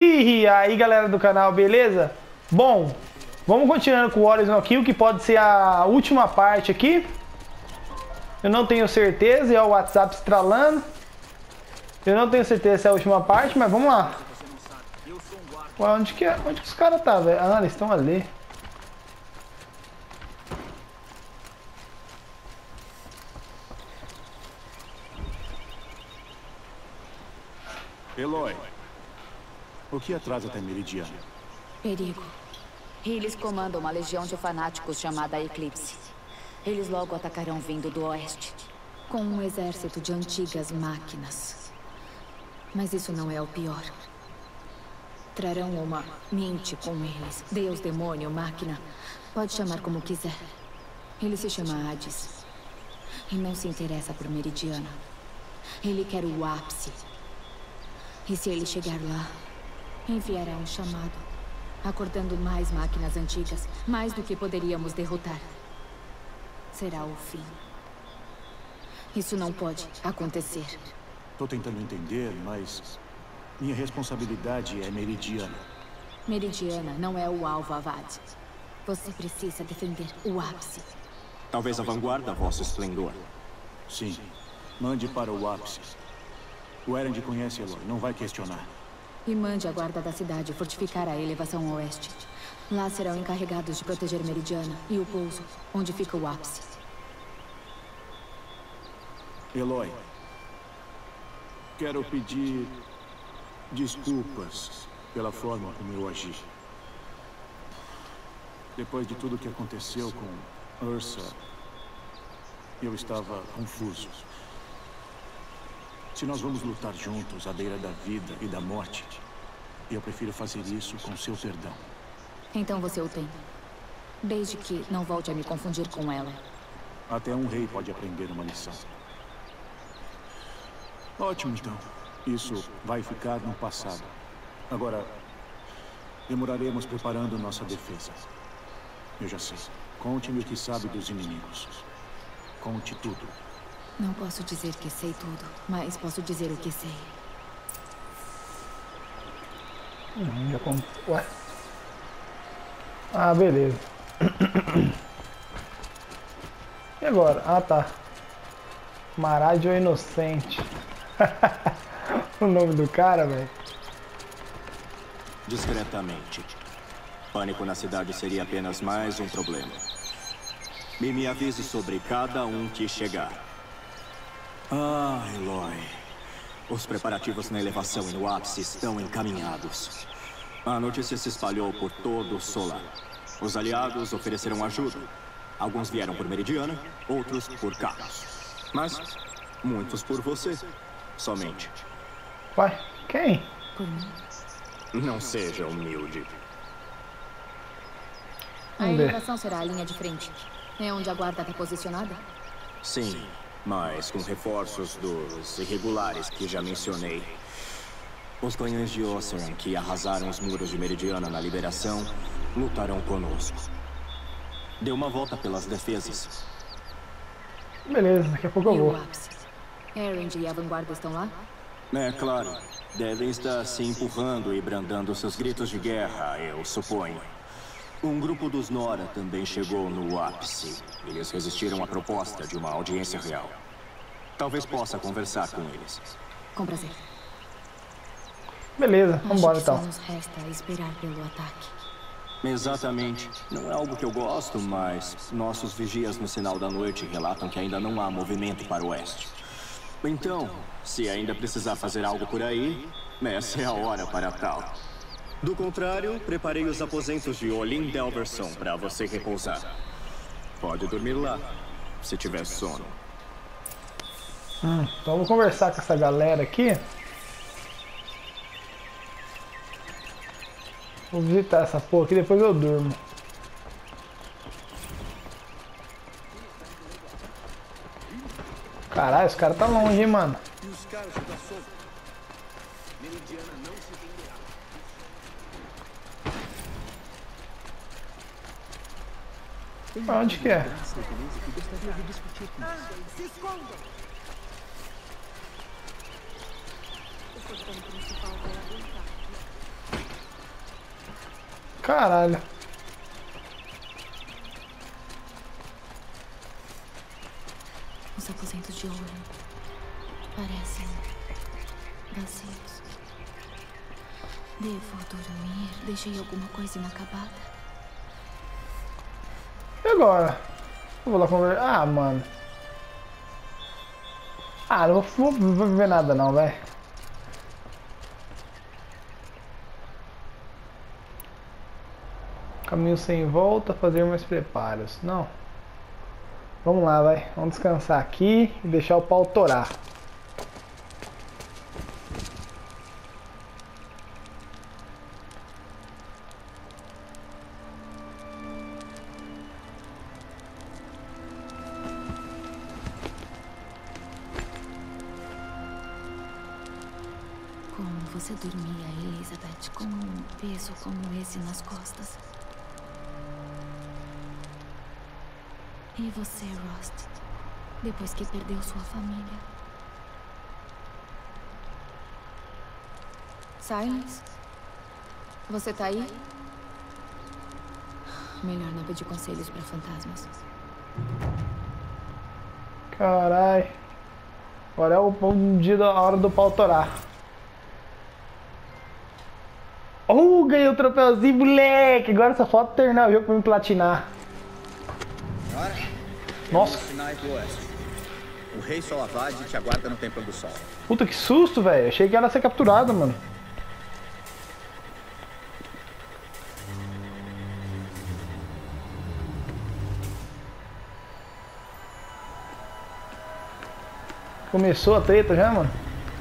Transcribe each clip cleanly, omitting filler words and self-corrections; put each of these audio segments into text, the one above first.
E aí galera do canal, beleza? Bom, vamos continuando com o Horizon aqui, o que pode ser a última parte aqui. Eu não tenho certeza, é o WhatsApp estralando. Eu não tenho certeza se é a última parte, mas vamos lá. Ué, onde que os caras tá, velho? Ah, eles estão ali. Eloy, o que atrasa até Meridiano? Perigo. Eles comandam uma legião de fanáticos chamada Eclipse. Eles logo atacarão vindo do oeste, com um exército de antigas máquinas. Mas isso não é o pior. Trarão uma mente com eles. Deus, demônio, máquina. Pode chamar como quiser. Ele se chama Hades. E não se interessa por Meridiana. Ele quer o ápice. E se ele chegar lá, enviará um chamado, acordando mais máquinas antigas, mais do que poderíamos derrotar. Será o fim. Isso não pode acontecer. Tô tentando entender, mas minha responsabilidade é Meridiana. Meridiana não é o alvo, Avad. Você precisa defender o ápice. Talvez a vanguarda, vosso esplendor. Sim, mande para o ápice. O Erend conhece Eloy, não vai questionar. E mande a guarda da cidade fortificar a elevação oeste. Lá serão encarregados de proteger Meridiana e o pouso, onde fica o ápice. Eloy, quero pedir desculpas pela forma como eu agi. Depois de tudo que aconteceu com Ursa, eu estava confuso. Se nós vamos lutar juntos à beira da vida e da morte, eu prefiro fazer isso com seu perdão. Então você o tem. Desde que não volte a me confundir com ela. Até um rei pode aprender uma lição. Ótimo, então. Isso vai ficar no passado. Agora, demoraremos preparando nossa defesa. Eu já sei. Conte-me o que sabe dos inimigos. Conte tudo. Não posso dizer que sei tudo, mas posso dizer o que sei. Ué. Ah, beleza. E agora? Ah, tá. Marádio Inocente. O nome do cara, velho. Discretamente. Pânico na cidade seria apenas mais um problema. E me avise sobre cada um que chegar. Ah, Eloy. Os preparativos na elevação e no ápice estão encaminhados. A notícia se espalhou por todo o Solar. Os aliados ofereceram ajuda. Alguns vieram por Meridiana, outros por carros. Mas muitos por você. Somente. Ué, quem? Por mim. Não seja humilde. A elevação será a linha de frente. É onde a guarda está posicionada? Sim. Mas com reforços dos irregulares que já mencionei. Os canhões de Oseram que arrasaram os muros de Meridiana na liberação lutarão conosco. Dê uma volta pelas defesas. Beleza, daqui a pouco eu E vou. o ápice? Erend e a vanguarda estão lá? É claro. Devem estar se empurrando e brandando seus gritos de guerra, eu suponho. Um grupo dos Nora também chegou no ápice. Eles resistiram à proposta de uma audiência real. Talvez possa conversar com eles. Com prazer. Beleza, vambora Acho que então. só nos resta esperar pelo ataque. Exatamente. Não é algo que eu gosto, mas nossos vigias no sinal da noite relatam que ainda não há movimento para o oeste. Então, se ainda precisar fazer algo por aí, essa é a hora para tal. Do contrário, preparei os aposentos de Olin Delverson para você repousar. Pode dormir lá, se tiver sono. Então eu vou conversar com essa galera aqui. Vou visitar essa porra aqui, depois eu durmo. Caralho, os caras tá longe, hein, mano. E os caras da sombra? Meridiana não se venderá. Pra onde que é? Se escondam! O portão principal vai aguentar. Caralho. Os aposentos de ouro parecem vazios. Devo dormir? Deixei alguma coisa inacabada? E agora? Eu vou lá conversar. Ah, mano. Ah, não vou ver nada não, velho. Caminho sem volta, fazer mais preparos. Não. Vamos lá, vai. Vamos descansar aqui e deixar o pau torar. Como você dormia, Elizabeth, com um peso como esse nas costas? E você, Rost, depois que perdeu sua família? Silence? Você tá aí? Melhor não pedir conselhos pra fantasmas. Carai. Agora é o dia da hora do pau torar. Ganhei o troféuzinho, moleque! Agora só falta terminar o jogo pra me platinar. Nossa. Sinais do oeste. O rei Solavade te aguarda no Templo do Sol. Puta que susto, velho. Achei que era ser capturado, mano. Começou a treta já, mano.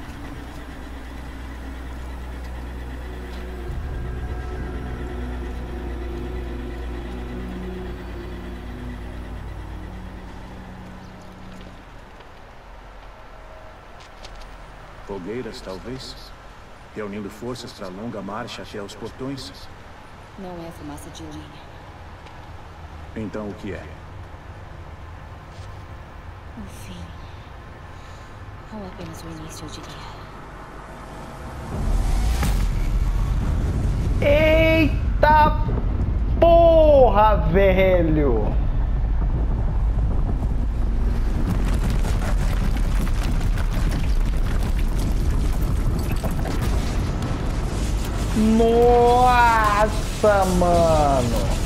Fogueiras, talvez? Reunindo forças para a longa marcha até os portões? Não é fumaça de lenha. Então o que é? O fim. Ou apenas o início, eu diria. Eita porra, velho! Nossa, mano!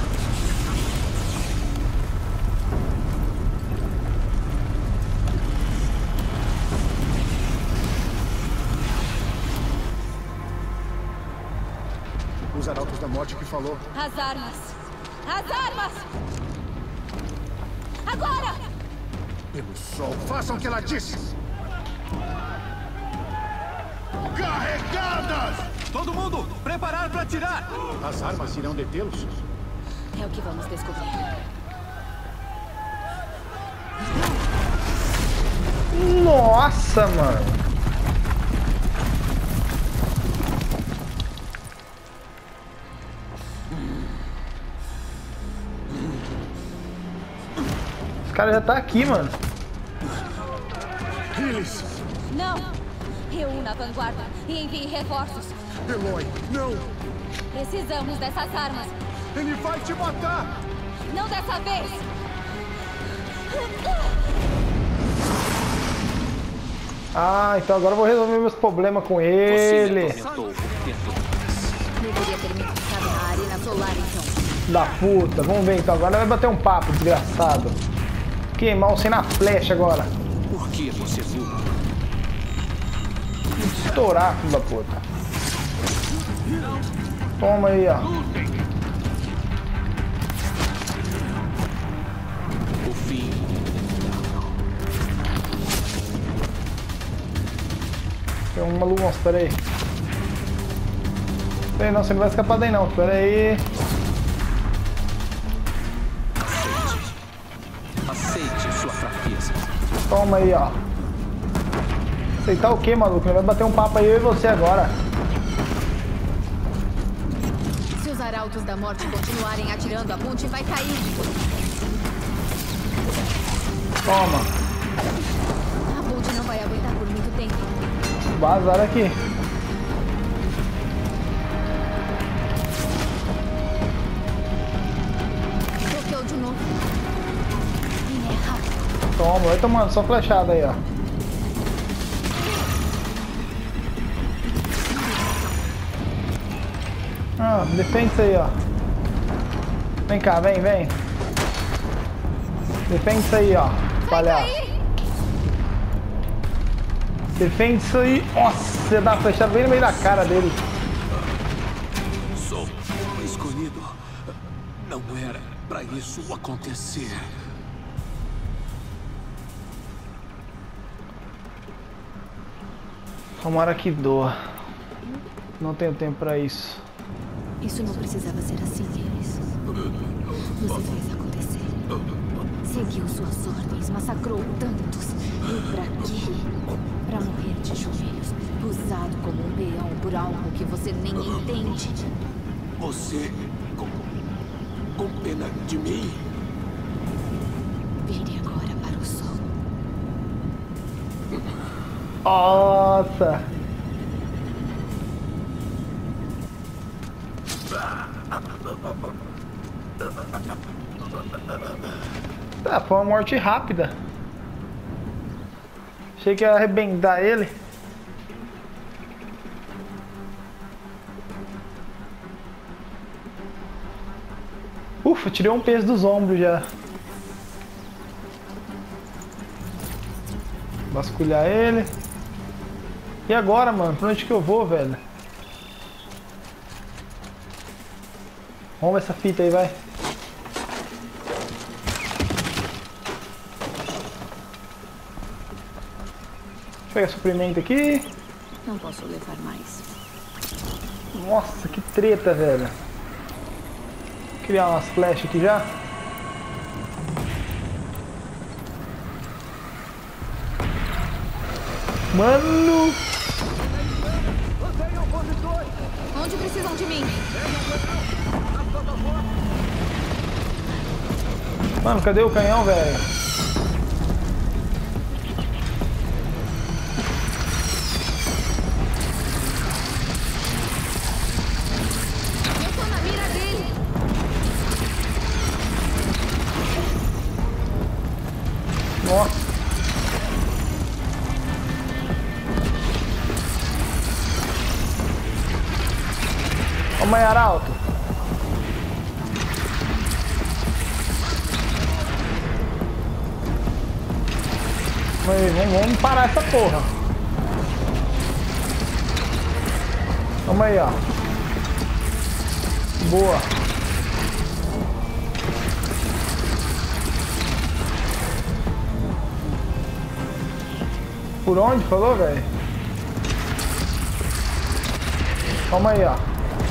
Os arautos da morte que falou. As armas! As armas! Agora! Pelo sol, façam o que ela disse! Carregadas! Todo mundo, preparar para atirar! As armas irão detê-los? É o que vamos descobrir. Nossa, mano! Os caras já tá aqui, mano. Eles! Não! Reúna a vanguarda e envie reforços. Eloy, não! Precisamos dessas armas. Ele vai te matar! Não dessa vez! Ah, então agora eu vou resolver meus problemas com ele. Deveria ter me ficado na arena solar, então. Da puta. Vamos ver então. Agora vai bater um papo, desgraçado. Queimar você na flecha agora. Por que você voa? Estourar, filho da puta. Toma aí, ó. O fim. Tem um maluco, nossa, pera aí. Pera aí, não, você não vai escapar daí não, pera aí. Aceite sua fraqueza. Toma aí, ó. Aceitar o que, maluco? Ele vai bater um papo aí, eu e você agora. Se os arautos da morte continuarem atirando, a ponte vai cair. Toma. A ponte não vai aguentar por muito tempo. Vazar aqui. vai tomando, só flechada aí, ó. Ah, defende isso aí, ó. Vem cá, vem. Defende isso aí, ó. Palhaço. Defende isso aí. Nossa, você dá uma flechada bem no meio da cara dele. Sou o escolhido. Não era pra isso acontecer. Tomara que doa. Não tenho tempo pra isso. Isso não precisava ser assim, Elis. Você fez acontecer. Seguiu suas ordens, massacrou tantos. E pra quê? Pra morrer de joelhos, usado como um peão por algo que você nem entende. Você... com pena de mim? Vire agora para o sol. Nossa! Tá, foi uma morte rápida. Achei que ia arrebentar ele. Ufa, tirei um peso dos ombros já. Vasculhar ele. E agora, mano? Pra onde que eu vou, velho? Vamos ver essa fita aí, vai. Deixa eu pegar suprimento aqui. Não posso levar mais. Nossa, que treta, velho. Vou criar umas flechas aqui já. Mano! Onde precisam de mim? Mano, cadê o canhão, velho? Eu tô na mira dele. Nossa! Ô, mãe Arauto! Vamos parar essa porra. Vamos aí, ó. Boa. Por onde? Falou, velho? Vamos aí, ó.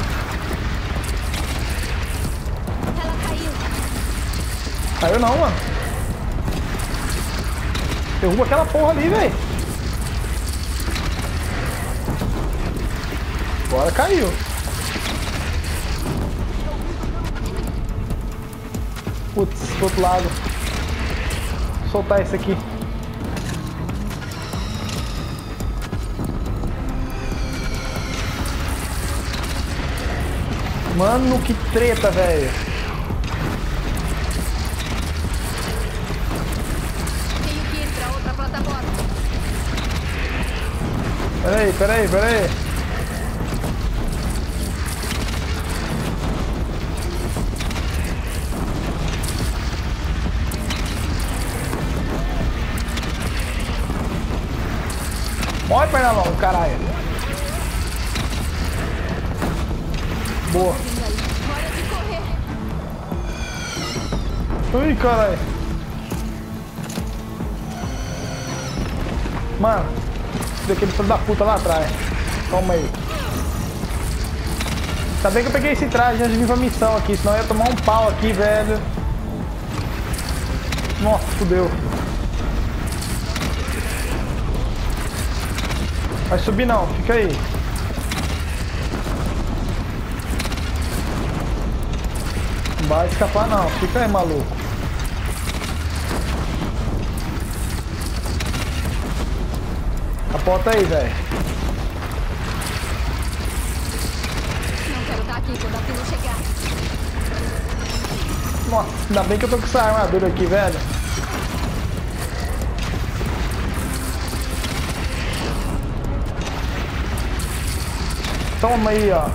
Ela caiu. Caiu não, mano. Derruba aquela porra ali, velho. Agora caiu. Putz, do outro lado. Vou soltar esse aqui. Mano, que treta, velho. Tenho que ir pra outra plataforma. Peraí. Morre, Pernalão, caralho. Boa. Hora de correr. Ui, caralho. Mano, daquele filho da puta lá atrás. Toma aí. Tá bem que eu peguei esse traje antes de vir pra missão aqui, senão eu ia tomar um pau aqui, velho. Nossa, fudeu. Vai subir não, fica aí. Não vai escapar não, fica aí, maluco. Capota aí, velho. Não quero estar aqui quando aquilo chegar. Nossa, ainda bem que eu tô com essa armadura aqui, velho. Toma aí, ó.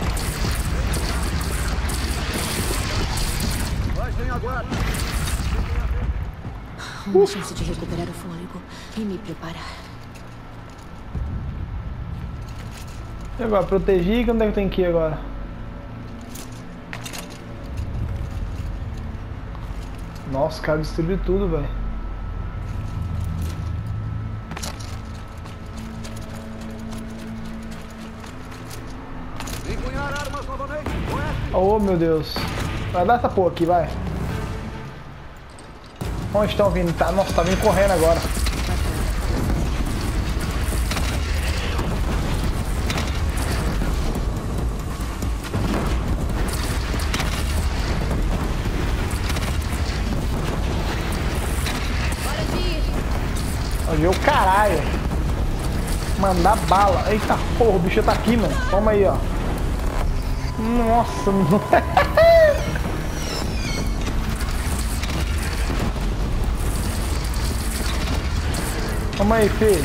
Uma chance de recuperar o fôlego e me preparar. E agora, proteger, onde é que eu tenho que ir agora? Nossa, o cara destruiu tudo, velho. Oh, meu Deus. Vai dar essa porra aqui, vai. Onde estão vindo? Tá, nossa, tá vindo correndo agora. Olha o caralho. Mandar bala. Eita porra, o bicho tá aqui, mano. Toma aí, ó. Nossa, mano. Toma aí, filho.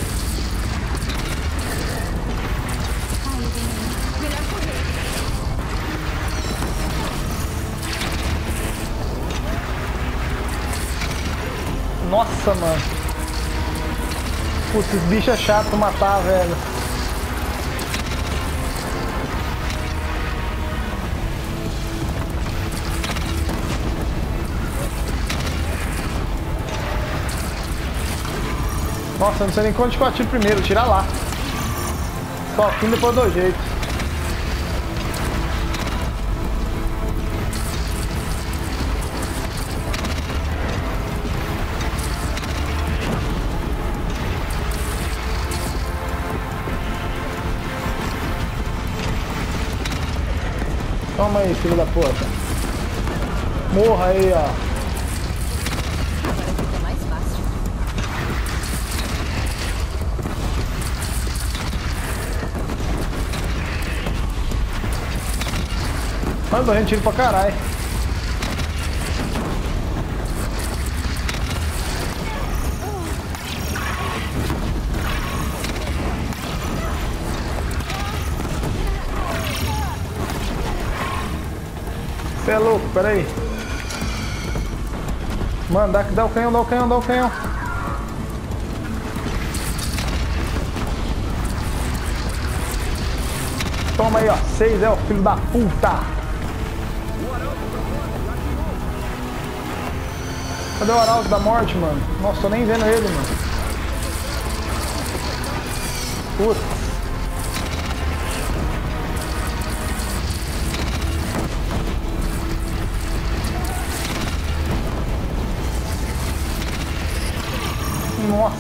Nossa, mano. Putz, esse bicho é chato matar, velho. Nossa, eu não sei nem onde que eu atiro primeiro, tira lá. Só aqui depois eu dou jeito. Toma aí, filho da puta. Morra aí, ó. Mano, tô tiro pra caralho. Você é louco, peraí. Mano, dá o canhão, dá o canhão, dá o canhão. Toma aí, ó. 6 é o filho da puta. Cadê o Arauto da Morte, mano? Nossa, tô nem vendo ele, mano. Putz. Nossa.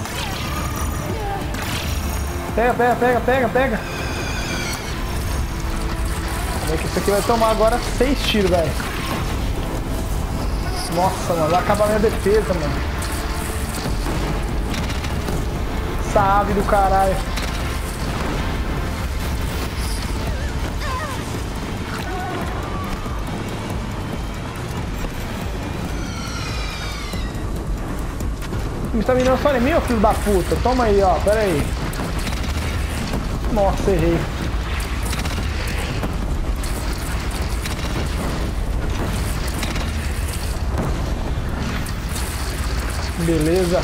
Pega. É que isso aqui vai tomar agora 6 tiros, velho. Nossa, mano, vai acabar minha defesa, mano. Essa ave do caralho. Você tá mirando só em mim, ô filho da puta? Toma aí, ó, pera aí. Nossa, errei. Beleza.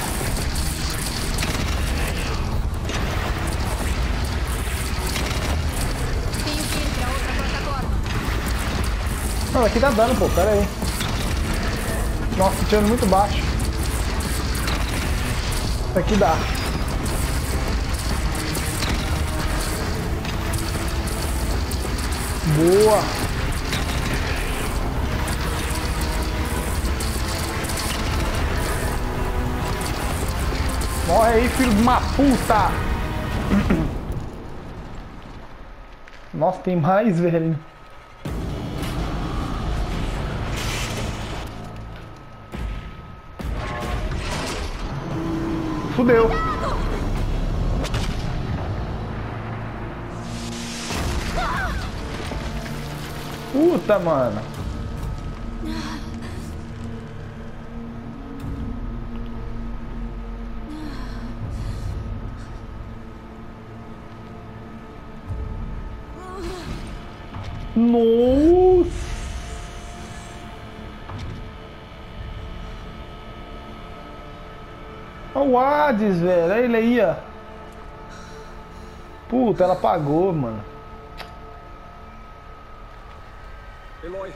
Tenho que ir pra outra plataforma. Não, aqui dá dano, pô, pera aí. Nossa, tirando muito baixo. Isso aqui dá. Boa. Morre aí, filho de uma puta! Nossa, tem mais, velho. Fudeu. Puta, mano. Nossa! Olha o Hades, velho. Olha ele aí, ó. Puta, ela apagou, mano. Eloy!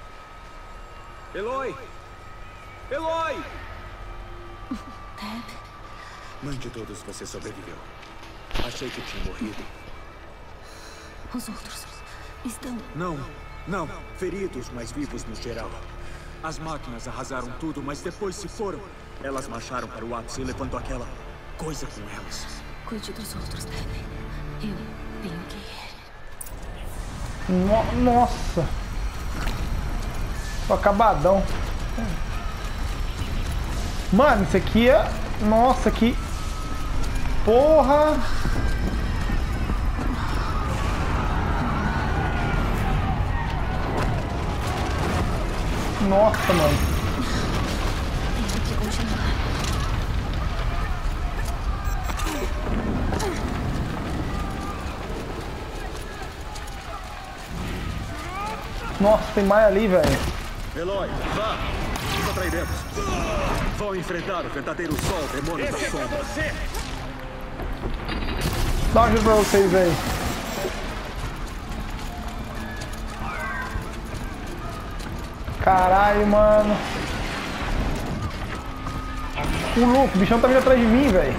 Eloy! Eloy! Teb? Mãe de todos, você sobreviveu. Achei que tinha morrido. Os outros estão... Não. Feridos, mas vivos no geral. As máquinas arrasaram tudo, mas depois se foram. Elas marcharam para o ápice e levando aquela coisa com elas. Cuide dos outros, Teb. Eu tenho que ir. Nossa! Tô acabadão. Mano, isso aqui é... Nossa, que... Porra! Nossa, mano. Tenho que continuar. Nossa, tem mais ali, velho. Eloy, vá! Encontraremos. Vão enfrentar o verdadeiro sol, demônio da sombra. Dá uma ajuda pra vocês aí. Caralho, mano. O louco, o bichão tá vindo atrás de mim, velho.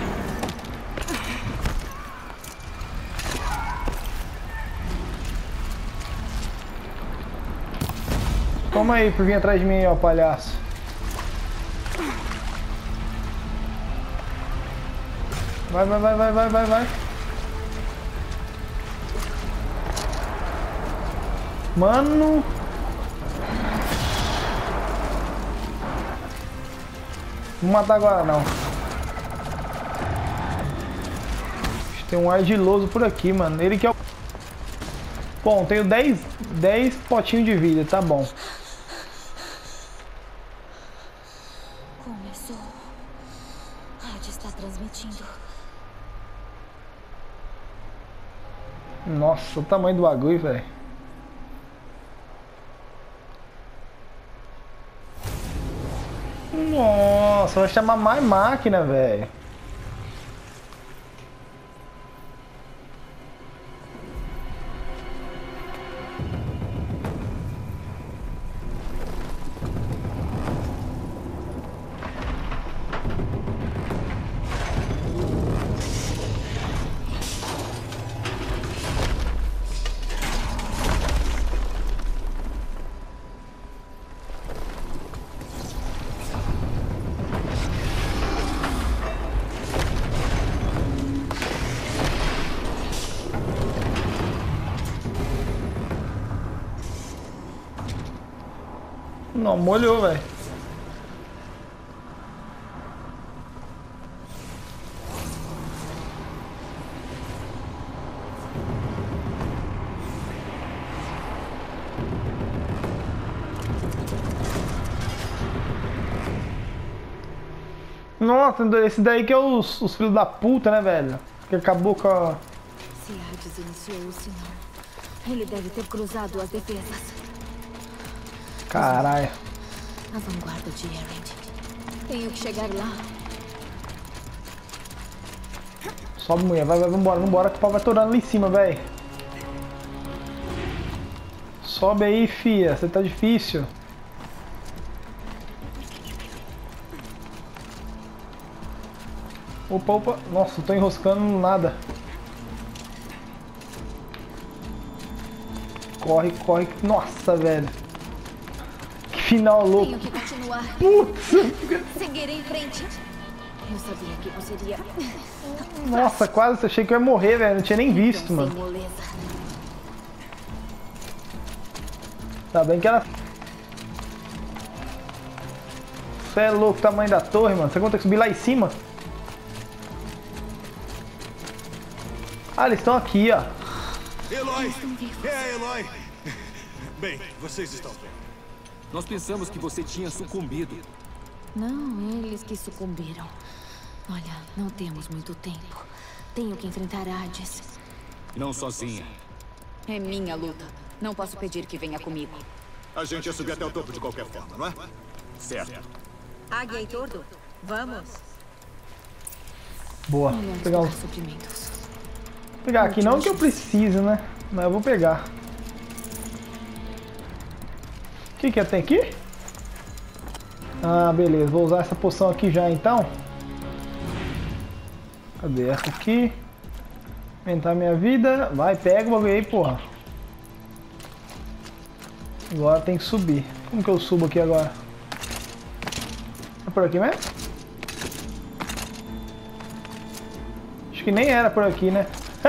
Toma aí por vir atrás de mim, ó, palhaço. Vai. Mano. Não vou matar agora, não. Tem um ardiloso por aqui, mano. Ele que é o... Bom, tenho 10 potinhos de vida, tá bom. Começou. Hades está transmitindo. Nossa, o tamanho do bagulho, velho. Nossa, vai chamar mais máquina, velho. Não, molhou, velho. Nossa, esse daí que é os filhos da puta, né, velho? Que acabou com a... Se Hades iniciou o sinal, ele deve ter cruzado as defesas. Caralho. A vanguarda de Erend. Tenho que chegar lá. Sobe, mulher. Vai, vambora, que o pau vai torando ali em cima, velho. Sobe aí, fia. Você tá difícil. Opa. Nossa, eu tô enroscando nada. Corre. Nossa, velho. Que final louco. Tenho que continuar. Putz. Seguir em frente. Eu sabia que você iria. Nossa, quase achei que eu ia morrer, velho. Não tinha nem visto, Sem mano. moleza. Tá bem que ela... Você é louco, o tamanho da torre, mano. Você vai ter que subir lá em cima? Ah, eles estão aqui, ó. Eloy! Eloy! Bem, vocês estão bem. Nós pensamos que você tinha sucumbido. Não, eles que sucumbiram. Olha, não temos muito tempo. Tenho que enfrentar Hades. Não sozinha. É minha luta. Não posso pedir que venha comigo. A gente ia subir até o topo de qualquer forma, não é? Certo. Águia e Tordo, vamos. Boa. Melhor Pegar, pegar suprimentos. pegar aqui, não que eu precise, né? Mas eu vou pegar. O que tem aqui? Ah, beleza. Vou usar essa poção aqui já, então. Cadê essa aqui? Aumentar minha vida. Vai, pega o bagulho aí, porra. Agora tem que subir. Como que eu subo aqui agora? É por aqui mesmo? Acho que nem era por aqui, né?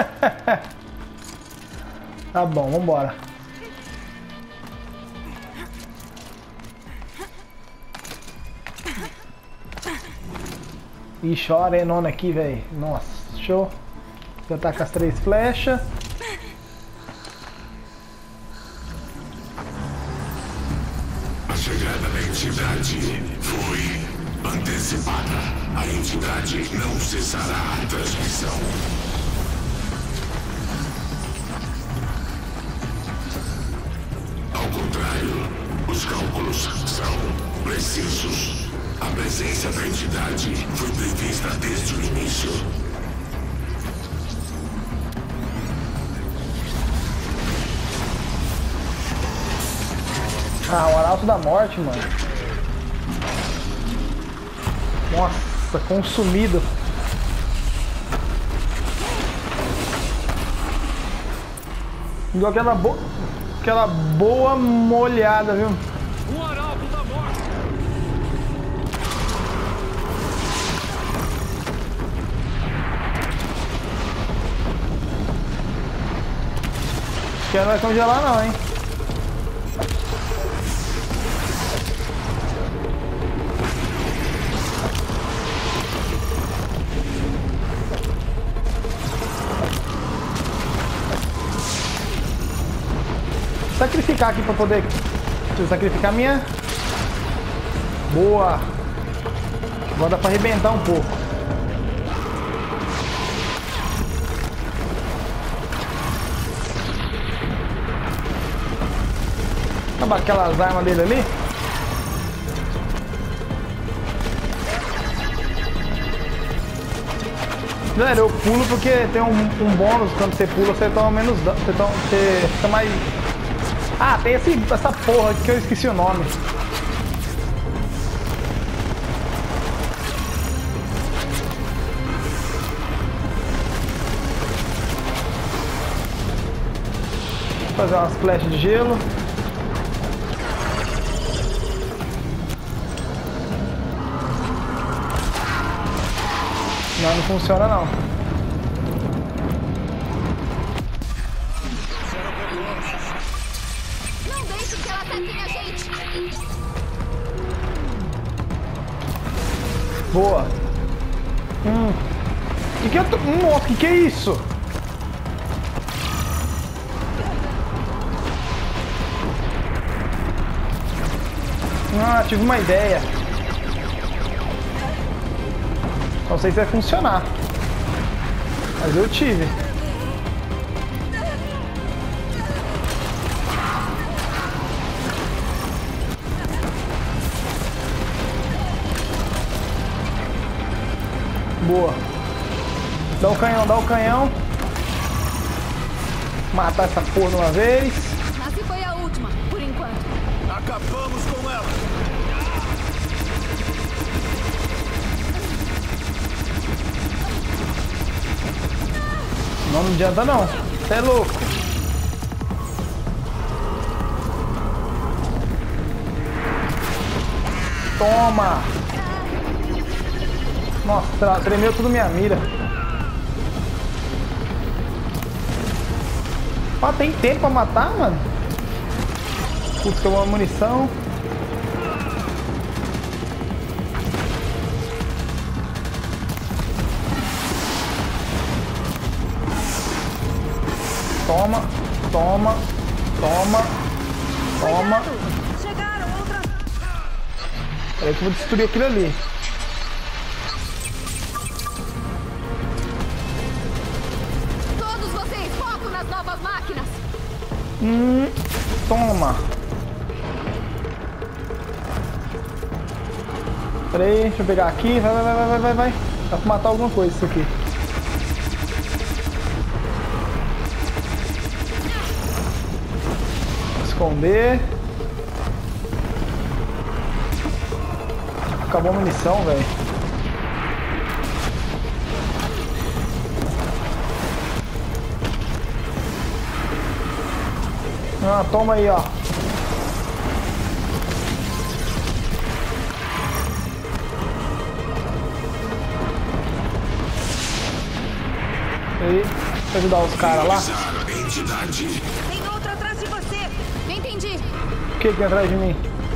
Tá bom, vambora. Ixi, ó a arenona aqui, velho. Nossa, show. Já tá com as 3 flechas. A chegada da entidade foi antecipada. A entidade não cessará a transmissão. Ao contrário, os cálculos são precisos. A presença da entidade foi prevista desde o início. Ah, o Arauto da Morte, mano. Nossa, consumido. Deu aquela boa molhada, viu? O Arauto da Morte! Acho que não vai congelar não, hein? Sacrificar aqui pra poder... Deixa eu sacrificar a minha... Boa! Agora dá pra arrebentar um pouco. Sabe aquelas armas dele ali? Galera, eu pulo porque tem um bônus quando você pula, você toma menos dano, você fica mais... Ah, tem essa porra aqui que eu esqueci o nome. Vou fazer umas flechas de gelo. Não, não funciona não. Não deixe que ela ataque a gente! Boa. Que eu tô... Nossa, que é isso? Ah, tive uma ideia. Não sei se vai funcionar. Mas eu tive. Boa. Dá o canhão, dá o canhão. Matar essa porra de uma vez. Essa foi a última, por enquanto. Acabamos com ela! Não adianta não. Você é louco. Toma. Nossa, tremeu tudo minha mira. Ah, tem tempo pra matar, mano? Putz, que uma munição. Toma, toma, toma, toma. Chegaram, outra. Peraí que eu vou destruir aquilo ali. Todos vocês, foco nas novas máquinas! Toma. Pera aí, deixa eu pegar aqui. Vai. Dá pra matar alguma coisa isso aqui. Esconder. Acabou a munição, velho. Ah, toma aí, ó. Aí, pra ajudar os caras lá. Tem outro atrás de você. Entendi. O que tem atrás de mim?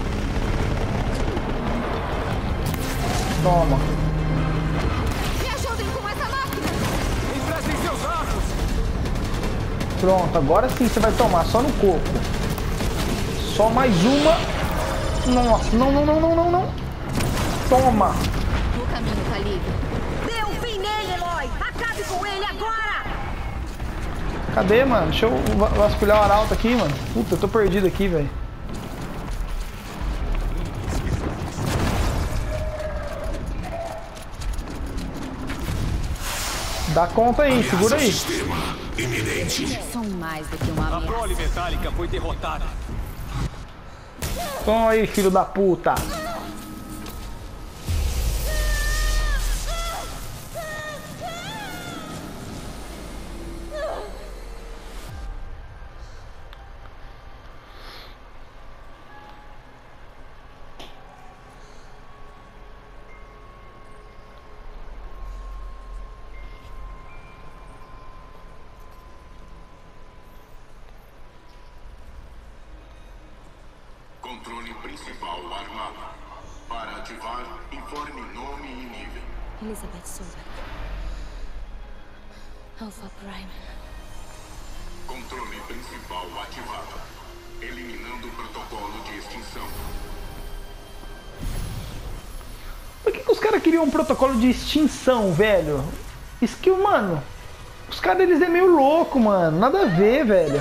Toma. Me ajudem com essa máquina. Emprestem seus arcos! Pronto, agora sim você vai tomar, só no corpo. Só mais uma. Nossa, não. Toma. O caminho tá livre. Dê um fim nele, Eloy. Acabe com ele agora. Cadê, mano? Deixa eu vasculhar o arauto aqui, mano. Puta, eu tô perdido aqui, velho. Dá conta aí, segura aí. São mais do que uma A ameaça. prole metálica foi derrotada. Toma aí, filho da puta. Controle principal armado. Para ativar, informe nome e nível. Elizabeth Sober. Alpha Prime. Controle principal ativado. Eliminando o protocolo de extinção. Por que os caras queriam um protocolo de extinção, velho? Skill, mano. Os caras deles é meio louco, mano. Nada a ver, velho.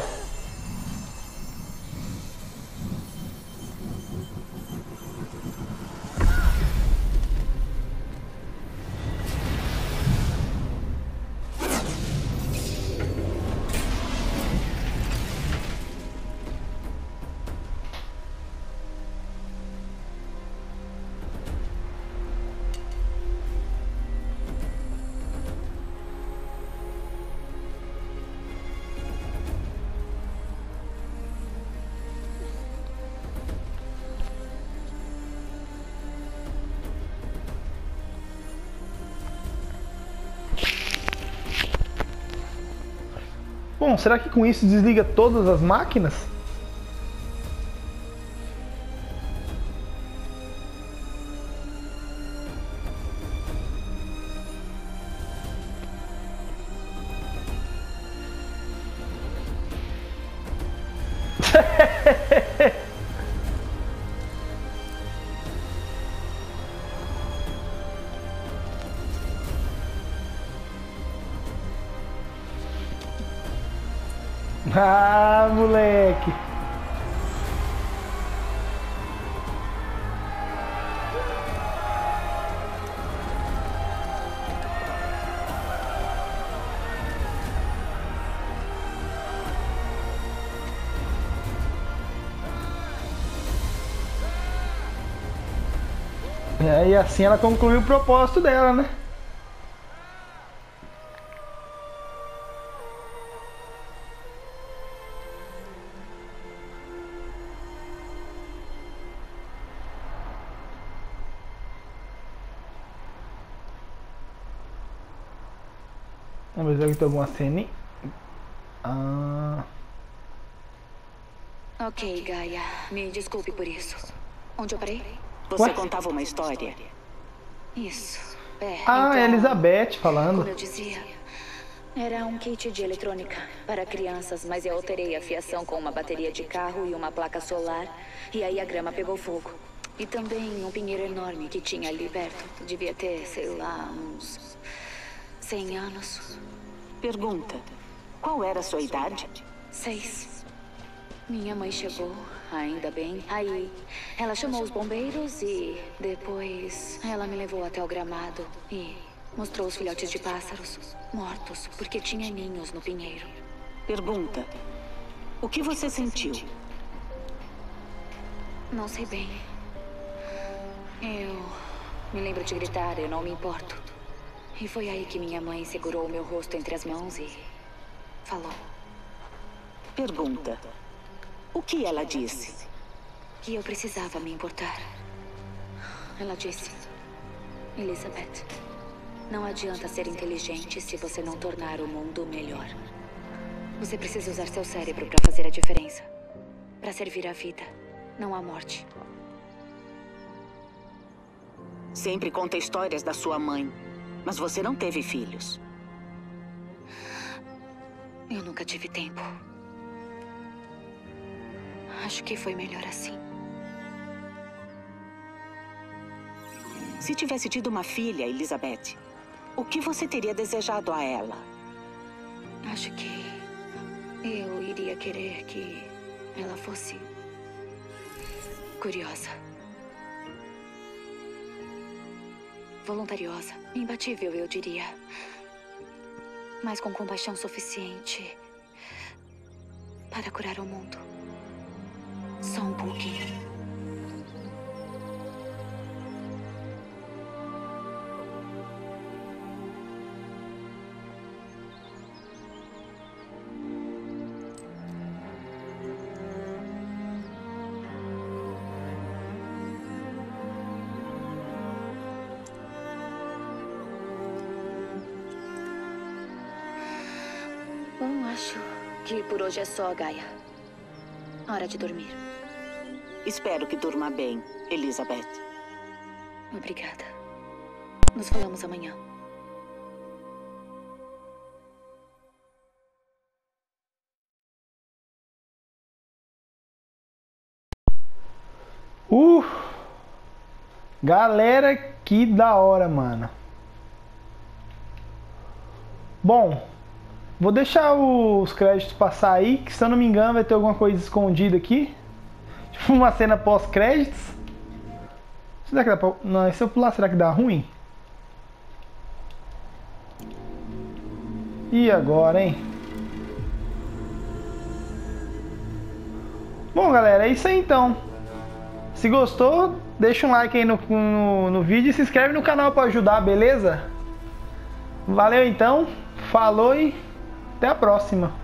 Bom, será que com isso desliga todas as máquinas? Ah, moleque. E assim ela concluiu o propósito dela, né? Vamos ver se tem alguma cena. Ok, Gaia. Me desculpe por isso. Onde eu parei? Você contava uma história? Isso. É Elizabeth falando. Como eu dizia, era um kit de eletrônica para crianças, mas eu alterei a fiação com uma bateria de carro e uma placa solar, e aí a grama pegou fogo. E também um pinheiro enorme que tinha ali perto. Devia ter, sei lá, uns 100 anos. Pergunta: qual era a sua idade? 6. Minha mãe chegou, ainda bem. Aí, ela chamou os bombeiros e depois ela me levou até o gramado e mostrou os filhotes de pássaros mortos porque tinha ninhos no pinheiro. Pergunta: o que você sentiu? Não sei bem. Eu me lembro de gritar, eu não me importo. E foi aí que minha mãe segurou o meu rosto entre as mãos e falou. Pergunta: o que ela disse? Que eu precisava me importar. Ela disse: Elizabeth, não adianta ser inteligente se você não tornar o mundo melhor. Você precisa usar seu cérebro para fazer a diferença. Para servir a vida, não a morte. Sempre conta histórias da sua mãe, mas você não teve filhos. Eu nunca tive tempo. Acho que foi melhor assim. Se tivesse tido uma filha, Elizabeth, o que você teria desejado a ela? Acho que eu iria querer que ela fosse curiosa, voluntariosa, imbatível, eu diria, mas com compaixão suficiente para curar o mundo. Só um pouquinho. Bom, acho que por hoje é só, Gaia. Hora de dormir. Espero que durma bem, Elizabeth. Obrigada. Nos falamos amanhã. Galera, que da hora, mano. Bom, vou deixar os créditos passar aí, que se eu não me engano vai ter alguma coisa escondida aqui. Tipo uma cena pós-créditos. Será que dá pra... Não, se eu pular, será que dá ruim? E agora, hein? Bom, galera, é isso aí então. Se gostou, deixa um like aí no vídeo e se inscreve no canal para ajudar, beleza? Valeu então, falou e até a próxima.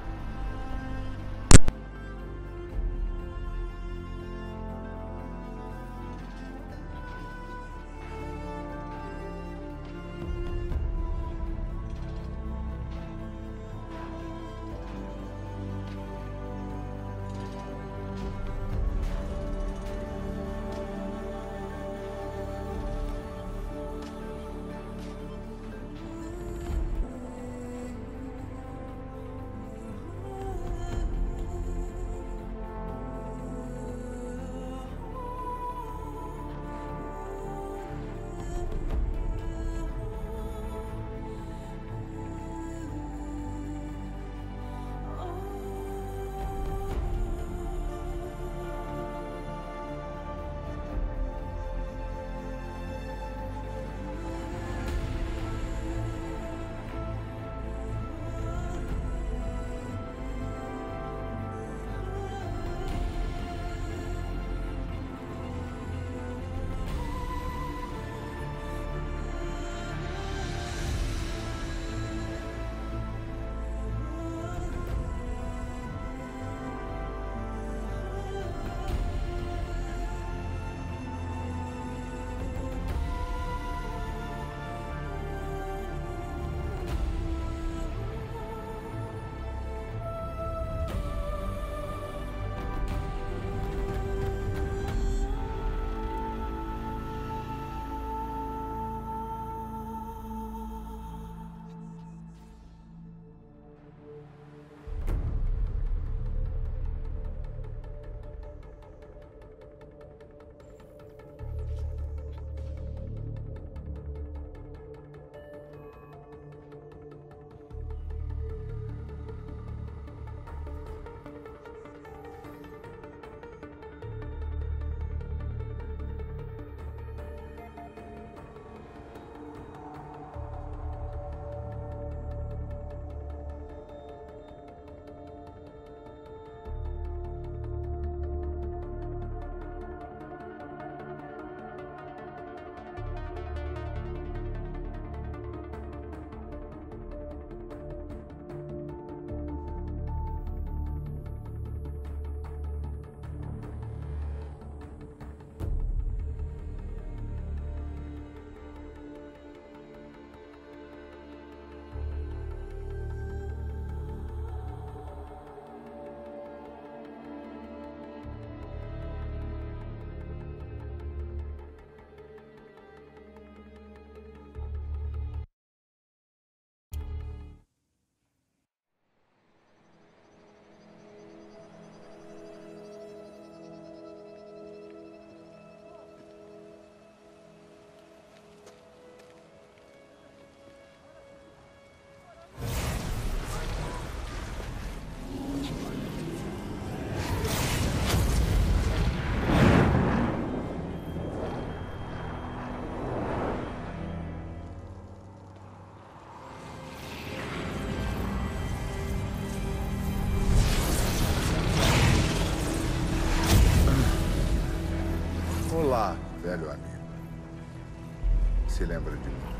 Olá, velho amigo. Se lembra de mim?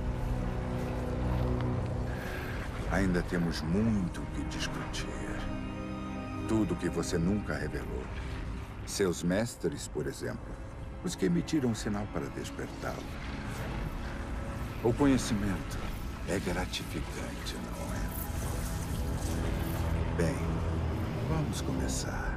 Ainda temos muito que discutir. Tudo que você nunca revelou. Seus mestres, por exemplo. Os que emitiram um sinal para despertá-lo. O conhecimento é gratificante, não é? Bem, vamos começar.